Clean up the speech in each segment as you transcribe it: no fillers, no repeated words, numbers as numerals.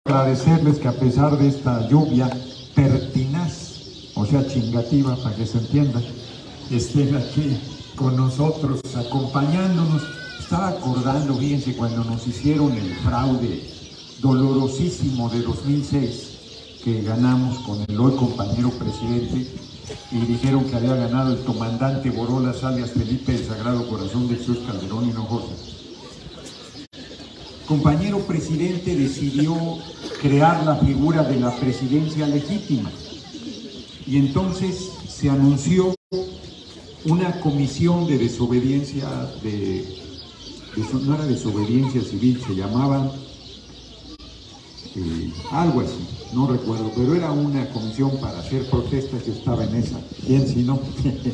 agradecerles que a pesar de esta lluvia pertinaz, o sea chingativa para que se entienda, estén aquí con nosotros, acompañándonos. Estaba acordando, fíjense, cuando nos hicieron el fraude dolorosísimo de 2006, que ganamos con el hoy compañero presidente, y dijeron que había ganado el comandante Borolas alias Felipe del Sagrado Corazón de Jesús Calderón Hinojosa. Compañero presidente decidió crear la figura de la presidencia legítima y entonces se anunció una comisión de desobediencia, no era desobediencia civil, se llamaba algo así, no recuerdo, pero era una comisión para hacer protestas. Yo estaba en esa, ¿quién si no?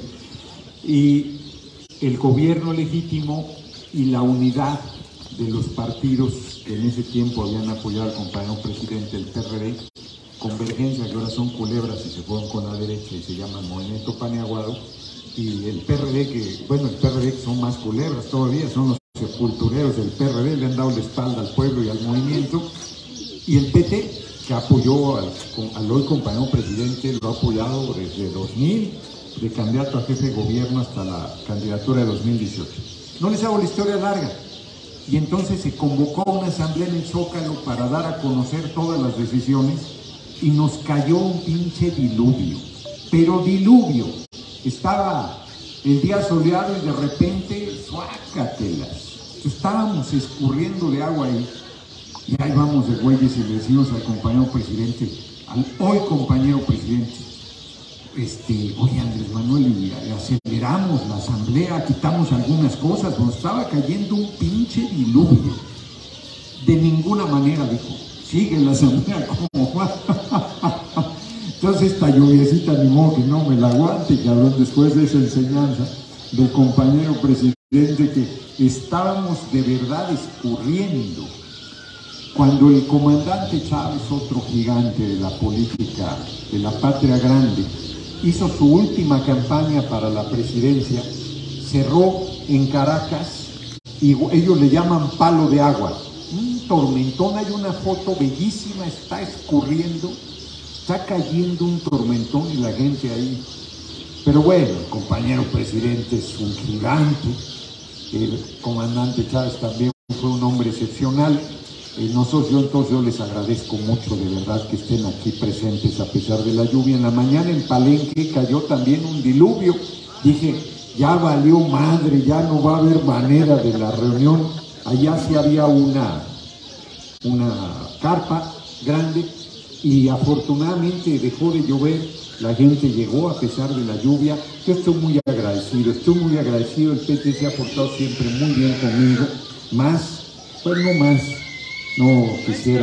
Y el gobierno legítimo y la unidad de los partidos que en ese tiempo habían apoyado al compañero presidente, el PRD, Convergencia, que ahora son culebras y se fueron con la derecha y se llaman Movimiento Paneaguado, y el PRD, que, bueno, el PRD que son más culebras todavía, son los sepultureros del PRD, le han dado la espalda al pueblo y al movimiento, y el PT, que apoyó al hoy compañero presidente, lo ha apoyado desde 2000, de candidato a jefe de gobierno hasta la candidatura de 2018. No les hago la historia larga. Y entonces se convocó una asamblea en el Zócalo para dar a conocer todas las decisiones y nos cayó un pinche diluvio, pero diluvio. Estaba el día soleado y de repente, suácatelas. Estábamos escurriendo de agua ahí y ahí vamos de güeyes y le decimos al compañero presidente, al hoy compañero presidente, oye Andrés Manuel, y aceleramos la asamblea, quitamos algunas cosas, nos estaba cayendo un pinche diluvio. De ninguna manera, dijo, sigue la asamblea como va. Entonces esta lluviecita ni modo que no me la aguante, cabrón, después de esa enseñanza del compañero presidente, que estábamos de verdad escurriendo. Cuando el comandante Chávez, otro gigante de la política de la patria grande, hizo su última campaña para la presidencia, cerró en Caracas y ellos le llaman palo de agua. Un tormentón, hay una foto bellísima, está escurriendo, está cayendo un tormentón y la gente ahí. Pero bueno, el compañero presidente es un gigante, el comandante Chávez también fue un hombre excepcional. Entonces yo les agradezco mucho de verdad que estén aquí presentes a pesar de la lluvia. En la mañana en Palenque cayó también un diluvio. Dije, ya valió madre, ya no va a haber manera de la reunión. Allá sí había una carpa grande y afortunadamente dejó de llover. La gente llegó a pesar de la lluvia. Yo estoy muy agradecido. El PT se ha portado siempre muy bien conmigo. No quisiera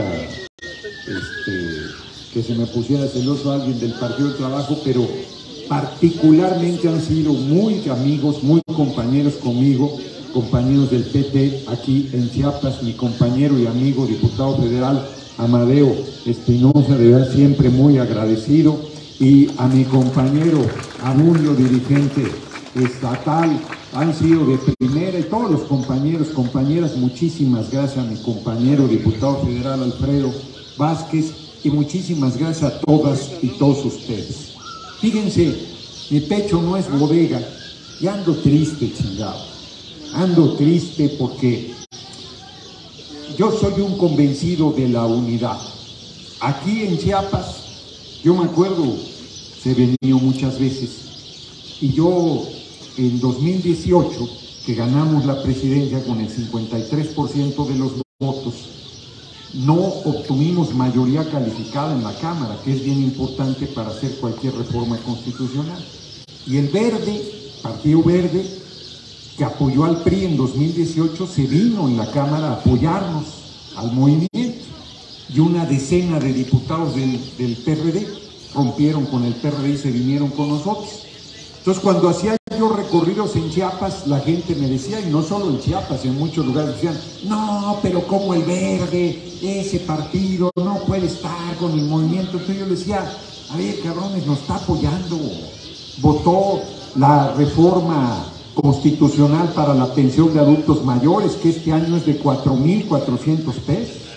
que se me pusiera celoso alguien del Partido del Trabajo, pero particularmente han sido muy amigos, muy compañeros conmigo, compañeros del PT aquí en Chiapas, mi compañero y amigo diputado federal Amadeo Espinosa, de verdad siempre muy agradecido, y a mi compañero Abulio, dirigente estatal, han sido de primera, y todos los compañeros, compañeras, muchísimas gracias a mi compañero diputado federal Alfredo Vázquez, y muchísimas gracias a todas y todos ustedes. Fíjense, mi pecho no es bodega, y ando triste, chingado, ando triste porque yo soy un convencido de la unidad. Aquí en Chiapas, yo me acuerdo, se he venido muchas veces, y yo en 2018, que ganamos la presidencia con el 53% de los votos, no obtuvimos mayoría calificada en la Cámara, que es bien importante para hacer cualquier reforma constitucional. Y el Verde, Partido Verde, que apoyó al PRI en 2018, se vino en la Cámara a apoyarnos al movimiento. Y una decena de diputados del PRD rompieron con el PRD y se vinieron con nosotros. Entonces, cuando hacía yo recorridos en Chiapas, la gente me decía, y no solo en Chiapas, en muchos lugares decían, no, pero como el Verde, ese partido no puede estar con el movimiento. Entonces yo les decía, a ver, cabrones, nos está apoyando, votó la reforma constitucional para la pensión de adultos mayores, que este año es de 4,400 pesos.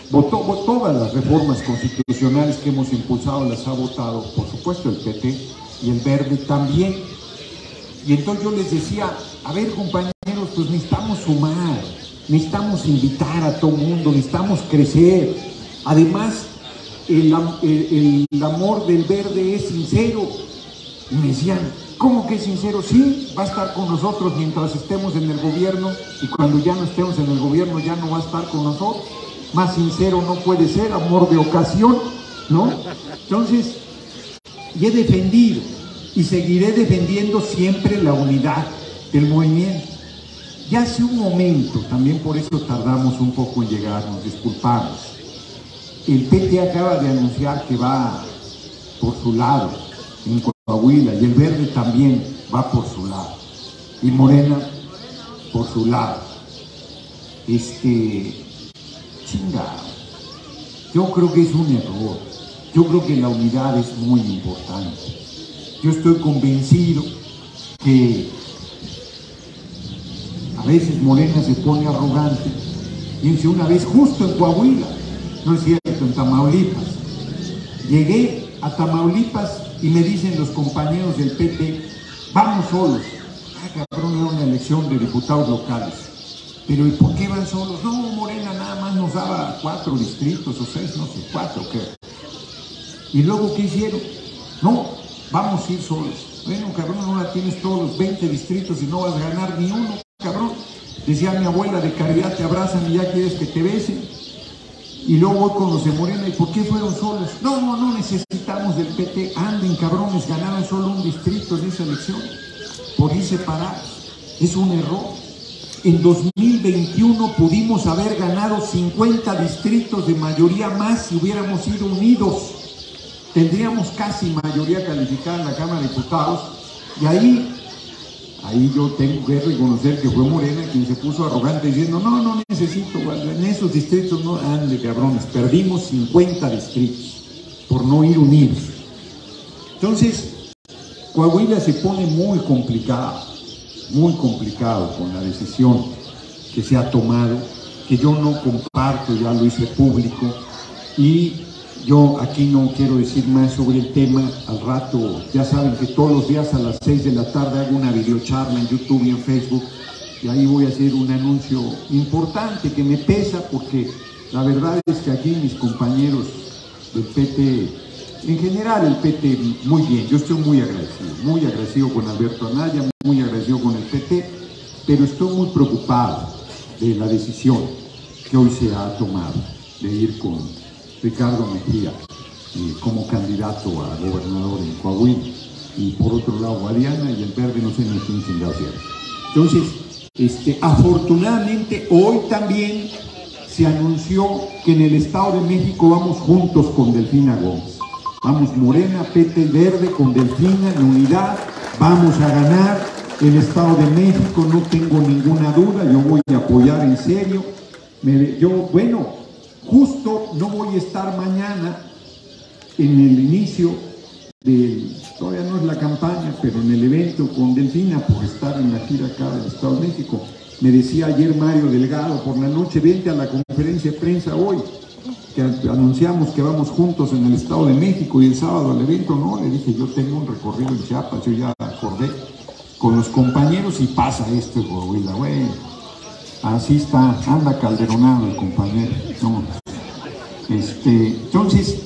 votó todas las reformas constitucionales que hemos impulsado, las ha votado, por supuesto, el PT y el Verde también. Y entonces yo les decía, a ver, compañeros, pues necesitamos sumar, necesitamos invitar a todo el mundo, necesitamos crecer. Además, el amor del Verde es sincero. Y me decían, ¿cómo que es sincero? Sí, va a estar con nosotros mientras estemos en el gobierno, y cuando ya no estemos en el gobierno ya no va a estar con nosotros. Más sincero no puede ser, amor de ocasión, ¿no? Entonces, y he defendido y seguiré defendiendo siempre la unidad del movimiento. Ya hace un momento, también por eso tardamos un poco en llegar, nos disculpamos. El PT acaba de anunciar que va por su lado en Coahuila, y el Verde también va por su lado, y Morena por su lado. Chingado, yo creo que es un error. Yo creo que la unidad es muy importante. Yo estoy convencido que a veces Morena se pone arrogante. Fíjense, una vez justo en Coahuila, no es cierto, en Tamaulipas, llegué a Tamaulipas y me dicen los compañeros del PT, vamos solos. Ah, cabrón, era una elección de diputados locales. Pero ¿y por qué van solos? No, Morena nada más nos daba 4 distritos o 6, no sé, 4, creo. ¿Y luego qué hicieron? No, vamos a ir solos. Bueno, cabrón, ahora tienes todos los 20 distritos y no vas a ganar ni uno, cabrón. Decía mi abuela, de caridad te abrazan y ya quieres que te besen. Y luego voy con los de Morena, ¿y por qué fueron solos? No necesitamos del PT. Anden, cabrones, ganaron solo un distrito en esa elección por ir separados. Es un error. En 2021 pudimos haber ganado 50 distritos de mayoría más si hubiéramos ido unidos. Tendríamos casi mayoría calificada en la Cámara de Diputados, y ahí yo tengo que reconocer que fue Morena quien se puso arrogante diciendo, no necesito, en esos distritos no, ande cabrones, perdimos 50 distritos por no ir unidos. Entonces, Coahuila se pone muy complicado con la decisión que se ha tomado, que yo no comparto, ya lo hice público, y yo aquí no quiero decir más sobre el tema. Al rato, ya saben que todos los días a las 6 de la tarde hago una videocharla en YouTube y en Facebook, y ahí voy a hacer un anuncio importante que me pesa, porque la verdad es que aquí mis compañeros del PT, en general el PT, muy bien, yo estoy muy agradecido con Alberto Anaya, muy agradecido con el PT, pero estoy muy preocupado de la decisión que hoy se ha tomado de ir con Ricardo Mejía como candidato a gobernador en Coahuila, y por otro lado Guadiana y el Verde no sé ni quién chingado sea. Entonces, afortunadamente hoy también se anunció que en el Estado de México vamos juntos con Delfina Gómez. Vamos Morena, PT, Verde, con Delfina en unidad, vamos a ganar el Estado de México, no tengo ninguna duda, yo voy a apoyar en serio. Justo no voy a estar mañana en el inicio todavía no es la campaña, pero en el evento con Delfina, por estar en la gira acá del Estado de México. Me decía ayer Mario Delgado por la noche, vente a la conferencia de prensa hoy, que anunciamos que vamos juntos en el Estado de México, y el sábado al evento. No, le dije, yo tengo un recorrido en Chiapas, yo ya acordé con los compañeros y pasa esto, Coahuila, güey. Así está, anda calderonado el compañero. No. Entonces,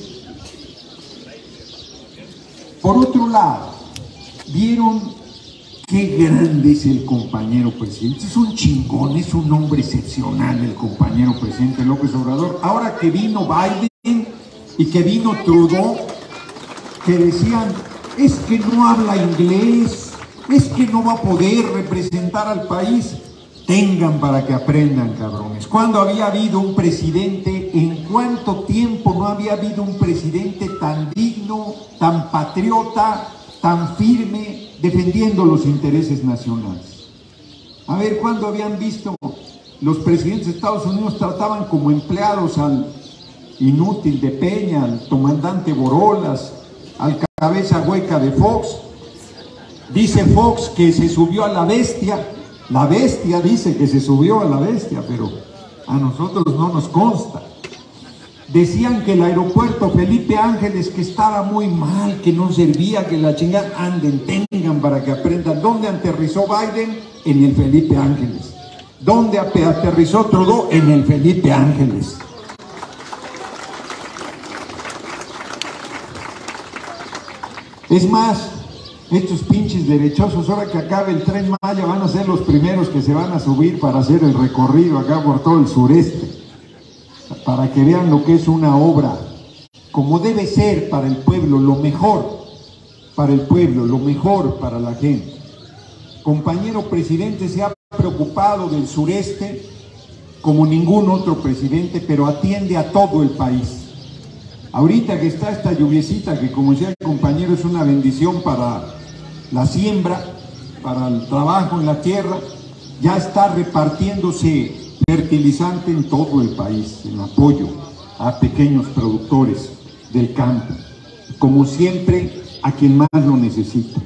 por otro lado, vieron qué grande es el compañero presidente. Es un chingón, es un hombre excepcional el compañero presidente López Obrador. Ahora que vino Biden y que vino Trudeau, que decían, es que no habla inglés, es que no va a poder representar al país. Tengan para que aprendan, cabrones. ¿Cuándo había habido un presidente, en cuánto tiempo no había habido un presidente tan digno, tan patriota, tan firme, defendiendo los intereses nacionales? A ver, ¿cuándo habían visto los presidentes de Estados Unidos trataban como empleados al inútil de Peña, al comandante Borolas, al cabeza hueca de Fox? Dice Fox que se subió a la bestia. La bestia dice que se subió a la bestia, pero a nosotros no nos consta. Decían que el aeropuerto Felipe Ángeles que estaba muy mal, que no servía, que la chingada. Anden, tengan para que aprendan. ¿Dónde aterrizó Biden? En el Felipe Ángeles. ¿Dónde aterrizó Trudeau? En el Felipe Ángeles. Es más, estos pinches derechosos, ahora que acabe el Tren Maya, van a ser los primeros que se van a subir para hacer el recorrido acá por todo el sureste, para que vean lo que es una obra, como debe ser para el pueblo, lo mejor para el pueblo, lo mejor para la gente. Compañero presidente, se ha preocupado del sureste como ningún otro presidente, pero atiende a todo el país. Ahorita que está esta lluviecita, que como decía el compañero, es una bendición para la siembra, para el trabajo en la tierra, ya está repartiéndose fertilizante en todo el país, en apoyo a pequeños productores del campo, como siempre a quien más lo necesita.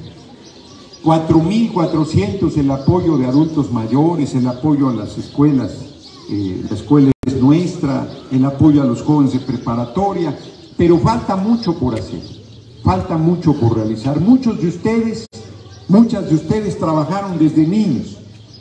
4.400 el apoyo de adultos mayores, el apoyo a las escuelas, la escuela es nuestra, el apoyo a los jóvenes de preparatoria, pero falta mucho por hacer, falta mucho por realizar. Muchas de ustedes trabajaron desde niños,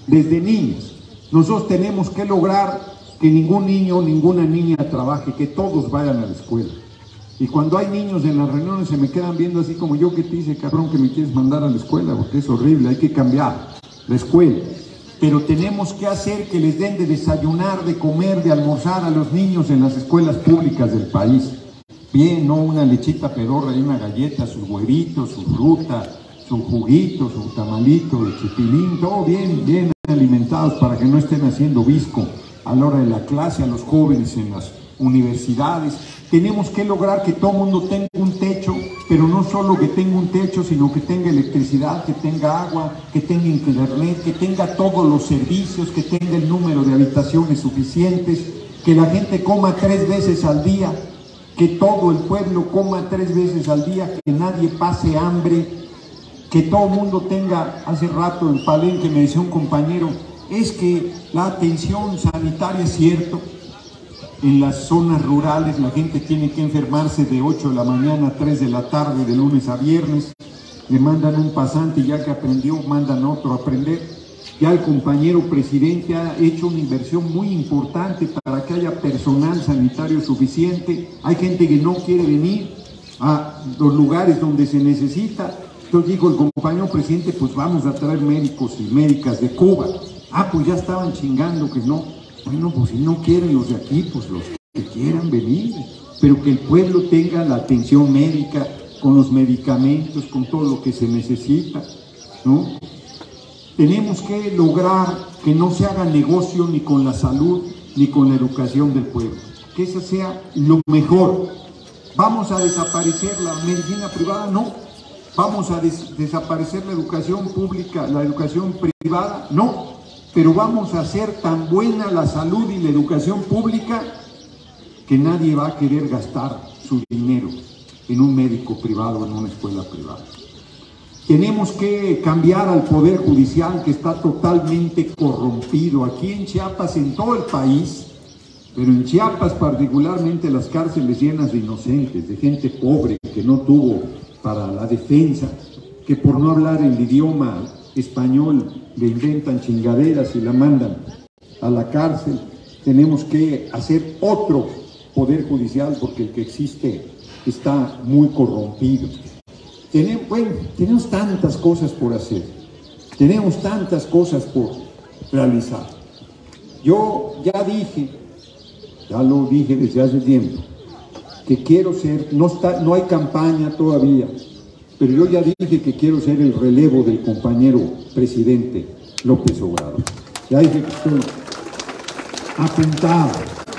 Nosotros tenemos que lograr que ningún niño, ninguna niña trabaje, que todos vayan a la escuela. Y cuando hay niños en las reuniones se me quedan viendo así como yo, que te dice, cabrón, que me quieres mandar a la escuela, porque es horrible, hay que cambiar la escuela. Pero tenemos que hacer que les den de desayunar, de comer, de almorzar a los niños en las escuelas públicas del país. Bien, no una lechita pedorra y una galleta, sus huevitos, su fruta, su juguito, su tamalito de chipilín, todo bien alimentados para que no estén haciendo visco a la hora de la clase, a los jóvenes en las universidades. Tenemos que lograr que todo el mundo tenga un techo, pero no solo que tenga un techo, sino que tenga electricidad, que tenga agua, que tenga internet, que tenga todos los servicios, que tenga el número de habitaciones suficientes, que la gente coma 3 veces al día, que todo el pueblo coma 3 veces al día, que nadie pase hambre, que todo el mundo tenga. Hace rato en Palenque me decía un compañero, es que la atención sanitaria, es cierto, en las zonas rurales la gente tiene que enfermarse de 8 de la mañana a 3 de la tarde, de lunes a viernes, le mandan un pasante y ya que aprendió, mandan otro a aprender. Ya el compañero presidente ha hecho una inversión muy importante para que haya personal sanitario suficiente. Hay gente que no quiere venir a los lugares donde se necesita. Entonces dijo el compañero presidente, pues vamos a traer médicos y médicas de Cuba. Ah, pues ya estaban chingando que no. Bueno, pues si no quieren los de aquí, pues los que quieran venir, pero que el pueblo tenga la atención médica, con los medicamentos, con todo lo que se necesita, ¿no? Tenemos que lograr que no se haga negocio ni con la salud, ni con la educación del pueblo, que esa sea lo mejor. ¿Vamos a desaparecer la medicina privada? No. ¿Vamos a desaparecer la educación pública, la educación privada? No. Pero vamos a hacer tan buena la salud y la educación pública que nadie va a querer gastar su dinero en un médico privado o en una escuela privada. Tenemos que cambiar al Poder Judicial, que está totalmente corrompido aquí en Chiapas, en todo el país, pero en Chiapas particularmente las cárceles llenas de inocentes, de gente pobre que no tuvo para la defensa, que por no hablar el idioma español le inventan chingaderas y la mandan a la cárcel. Tenemos que hacer otro Poder Judicial porque el que existe está muy corrompido. Tenemos tantas cosas por hacer, tenemos tantas cosas por realizar. Yo ya lo dije desde hace tiempo, que quiero ser, no hay campaña todavía, pero yo ya dije que quiero ser el relevo del compañero presidente López Obrador. Ya dije que estoy apuntado.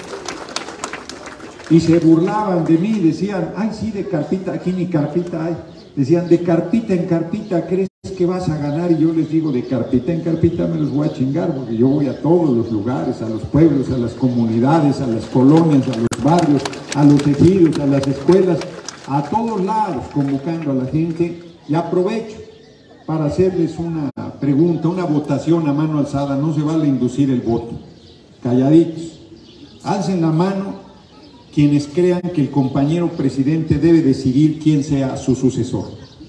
Y se burlaban de mí, decían, ay sí, de carpita, aquí ni carpita hay. Decían, de carpita en carpita, ¿crees que vas a ganar? Y yo les digo, de carpita en carpita me los voy a chingar, porque yo voy a todos los lugares, a los pueblos, a las comunidades, a las colonias, a los barrios, a los ejidos, a las escuelas, a todos lados, convocando a la gente. Y aprovecho para hacerles una pregunta, una votación a mano alzada. No se vale inducir el voto. Calladitos. Alcen la mano quienes crean que el compañero presidente debe decidir quién sea su sucesor.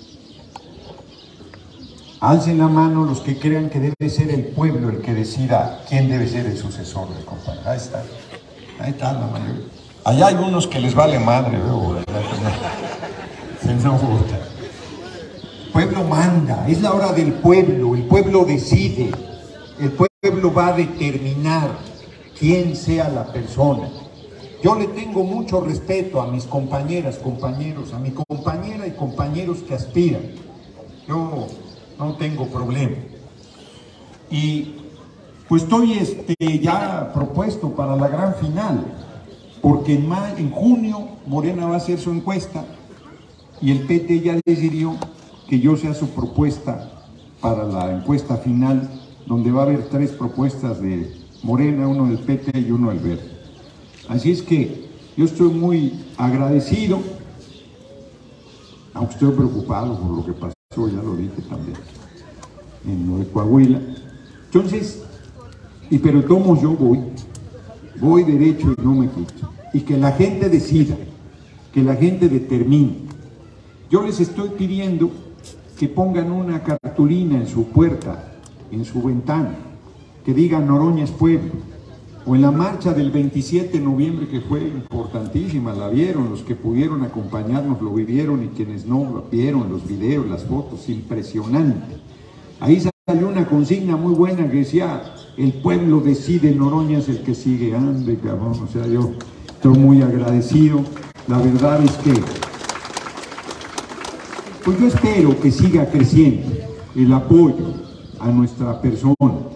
Alcen la mano los que crean que debe ser el pueblo el que decida quién debe ser el sucesor del compañero. Ahí está la mayoría. Allá hay unos que les vale madre, ¿no? No gusta. El pueblo manda, es la hora del pueblo, el pueblo decide, el pueblo va a determinar quién sea la persona. Yo le tengo mucho respeto a mis compañeras, compañeros, a mi compañera y compañeros que aspiran. Yo no tengo problema. Y pues estoy ya propuesto para la gran final, porque en junio Morena va a hacer su encuesta y el PT ya decidió que yo sea su propuesta para la encuesta final, donde va a haber 3 propuestas de Morena, uno del PT y uno del Verde. Así es que yo estoy muy agradecido, aunque estoy preocupado por lo que pasó, ya lo dije también, en lo de Coahuila. Entonces, pero tomo yo voy derecho y no me quito. Y que la gente decida, que la gente determine. Yo les estoy pidiendo que pongan una cartulina en su puerta, en su ventana, que diga Noroña es pueblo. O en la marcha del 27 de noviembre, que fue importantísima, la vieron, los que pudieron acompañarnos lo vivieron, y quienes no vieron los videos, las fotos, impresionante. Ahí salió una consigna muy buena que decía, el pueblo decide, Noroña es el que sigue. Ande, cabrón, o sea, yo estoy muy agradecido. La verdad es que, pues yo espero que siga creciendo el apoyo a nuestra persona.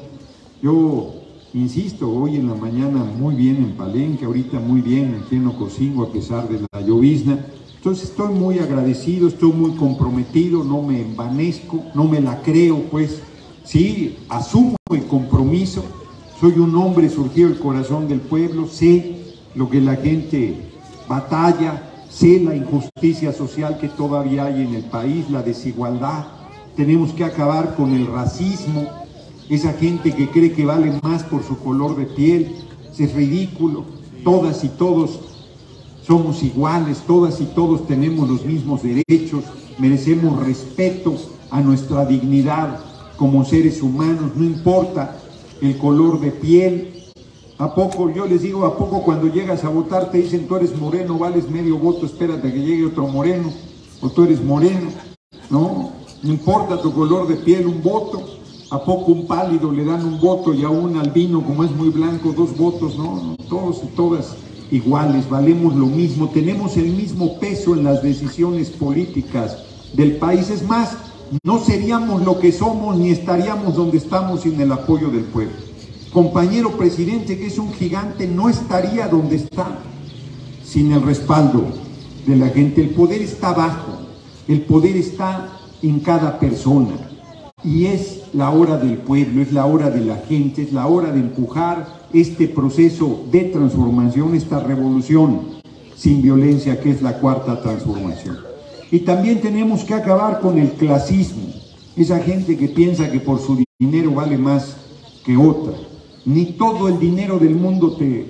Yo insisto, hoy en la mañana muy bien en Palenque, ahorita muy bien aquí en Ocosingo a pesar de la llovizna. Entonces estoy muy agradecido, estoy muy comprometido, no me envanezco, no me la creo, pues sí, asumo el compromiso. Soy un hombre surgido del corazón del pueblo, sé lo que la gente batalla, sé la injusticia social que todavía hay en el país, la desigualdad. Tenemos que acabar con el racismo. Esa gente que cree que vale más por su color de piel, es ridículo. Todas y todos somos iguales, todas y todos tenemos los mismos derechos, merecemos respeto a nuestra dignidad como seres humanos, no importa el color de piel. ¿A poco, yo les digo, a poco cuando llegas a votar te dicen tú eres moreno, vales medio voto, espérate que llegue otro moreno, o tú eres moreno? No importa tu color de piel, un voto. ¿A poco un pálido le dan un voto y a un albino, como es muy blanco, 2 votos? No, todos y todas iguales, valemos lo mismo, tenemos el mismo peso en las decisiones políticas del país. Es más, no seríamos lo que somos ni estaríamos donde estamos sin el apoyo del pueblo. Compañero presidente, que es un gigante, no estaría donde está sin el respaldo de la gente. El poder está abajo, el poder está en cada persona. Y es la hora del pueblo, es la hora de la gente, es la hora de empujar este proceso de transformación, esta revolución sin violencia que es la 4ª transformación. Y también tenemos que acabar con el clasismo, esa gente que piensa que por su dinero vale más que otra. Ni todo el dinero del mundo te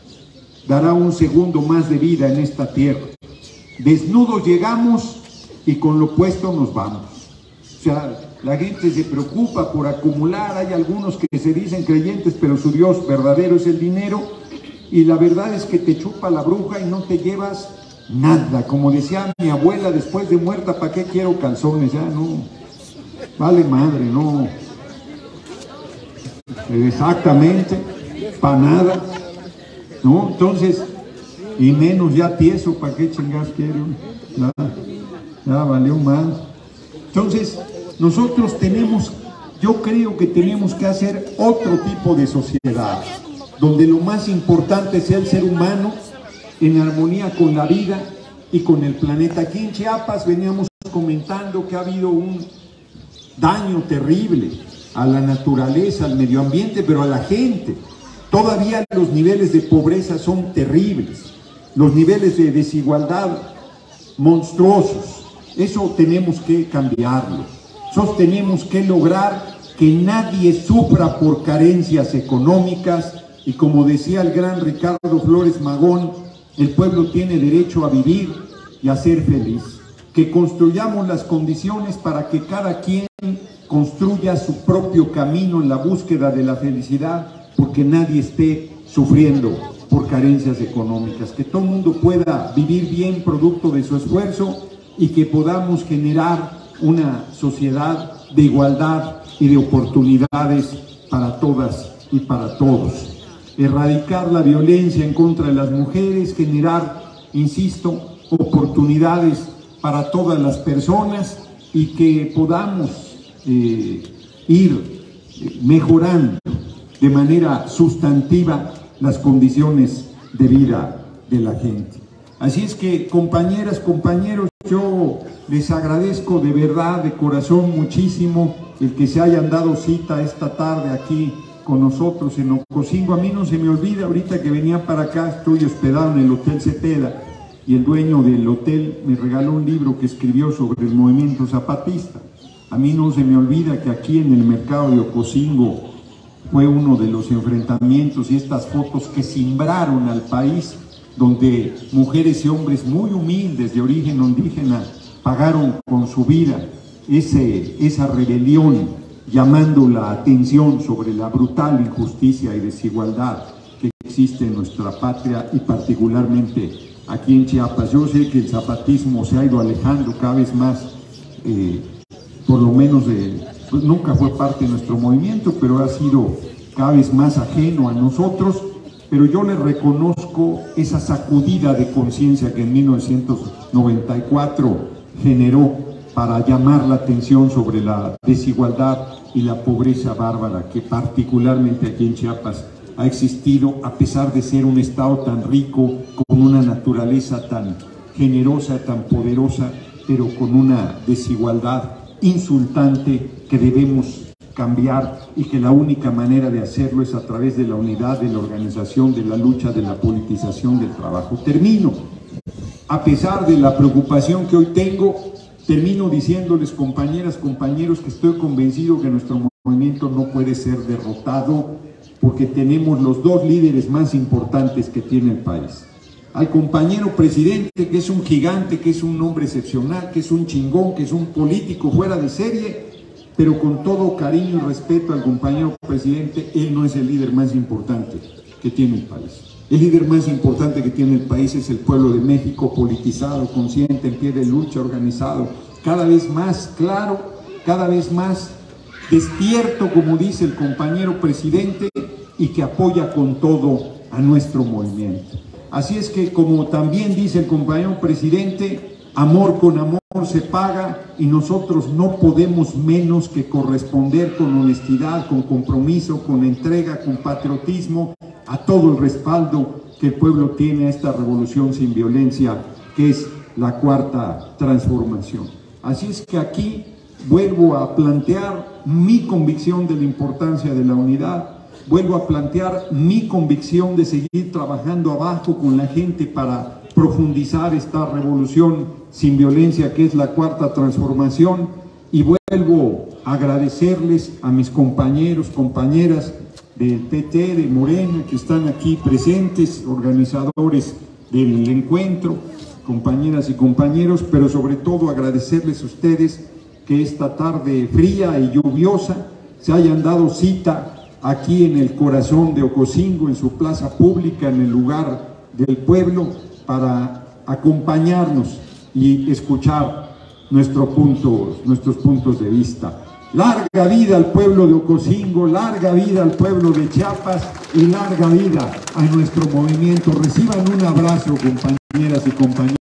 dará un segundo más de vida en esta tierra. Desnudos llegamos y con lo puesto nos vamos. O sea, la gente se preocupa por acumular, hay algunos que se dicen creyentes, pero su Dios verdadero es el dinero, y la verdad es que te chupa la bruja y no te llevas nada. Como decía mi abuela, después de muerta, ¿para qué quiero calzones? Ya no, vale madre, no. Exactamente, para nada, ¿no? Entonces, y menos ya tieso, ¿para qué chingas quiero? Ya valió más. Entonces, nosotros yo creo que tenemos que hacer otro tipo de sociedad, donde lo más importante sea el ser humano en armonía con la vida y con el planeta. Aquí en Chiapas veníamos comentando que ha habido un daño terrible a la naturaleza, al medio ambiente, pero a la gente. Todavía los niveles de pobreza son terribles, los niveles de desigualdad monstruosos. Eso tenemos que cambiarlo. Nosotros tenemos que lograr que nadie sufra por carencias económicas, y como decía el gran Ricardo Flores Magón, El pueblo tiene derecho a vivir y a ser feliz. Que construyamos las condiciones para que cada quien construya su propio camino en la búsqueda de la felicidad, porque nadie esté sufriendo por carencias económicas. Que todo el mundo pueda vivir bien producto de su esfuerzo y que podamos generar una sociedad de igualdad y de oportunidades para todas y para todos. Erradicar la violencia en contra de las mujeres, generar, insisto, oportunidades para todas las personas y que podamos ir mejorando de manera sustantiva las condiciones de vida de la gente. Así es que, compañeras, compañeros, yo les agradezco de verdad, de corazón, muchísimo el que se hayan dado cita esta tarde aquí con nosotros en Ocosingo. A mí no se me olvida, ahorita que venía para acá, estoy hospedado en el Hotel Cepeda y el dueño del hotel me regaló un libro que escribió sobre el movimiento zapatista. A mí no se me olvida que aquí en el mercado de Ocosingo fue uno de los enfrentamientos y estas fotos que cimbraron al país, donde mujeres y hombres muy humildes de origen indígena pagaron con su vida esa rebelión, llamando la atención sobre la brutal injusticia y desigualdad que existe en nuestra patria y particularmente aquí en Chiapas. Yo sé que el zapatismo se ha ido alejando cada vez más, por lo menos pues nunca fue parte de nuestro movimiento, pero ha sido cada vez más ajeno a nosotros. Pero yo le reconozco esa sacudida de conciencia que en 1994 generó para llamar la atención sobre la desigualdad y la pobreza bárbara que particularmente aquí en Chiapas ha existido, a pesar de ser un estado tan rico, con una naturaleza tan generosa, tan poderosa, pero con una desigualdad insultante que debemos cambiar y que la única manera de hacerlo es a través de la unidad, de la organización, de la lucha, de la politización del trabajo. Termino, a pesar de la preocupación que hoy tengo, termino diciéndoles, compañeras, compañeros, que estoy convencido que nuestro movimiento no puede ser derrotado porque tenemos los dos líderes más importantes que tiene el país. Al compañero presidente, que es un gigante, que es un hombre excepcional, que es un chingón, que es un político fuera de serie, pero con todo cariño y respeto al compañero presidente, él no es el líder más importante que tiene el país. El líder más importante que tiene el país es el pueblo de México, politizado, consciente, en pie de lucha, organizado, cada vez más claro, cada vez más despierto, como dice el compañero presidente, y que apoya con todo a nuestro movimiento. Así es que, como también dice el compañero presidente, amor con amor se paga y nosotros no podemos menos que corresponder con honestidad, con compromiso, con entrega, con patriotismo a todo el respaldo que el pueblo tiene a esta revolución sin violencia que es la cuarta transformación. Así es que aquí vuelvo a plantear mi convicción de la importancia de la unidad, vuelvo a plantear mi convicción de seguir trabajando abajo con la gente para profundizar esta revolución sin violencia que es la cuarta transformación, y vuelvo a agradecerles a mis compañeros, compañeras del PT, de Morena, que están aquí presentes, organizadores del encuentro, compañeras y compañeros, pero sobre todo agradecerles a ustedes que esta tarde fría y lluviosa se hayan dado cita aquí en el corazón de Ocosingo, en su plaza pública, en el lugar del pueblo, para acompañarnos y escuchar nuestros puntos de vista. Larga vida al pueblo de Ocosingo, larga vida al pueblo de Chiapas y larga vida a nuestro movimiento. Reciban un abrazo, compañeras y compañeros.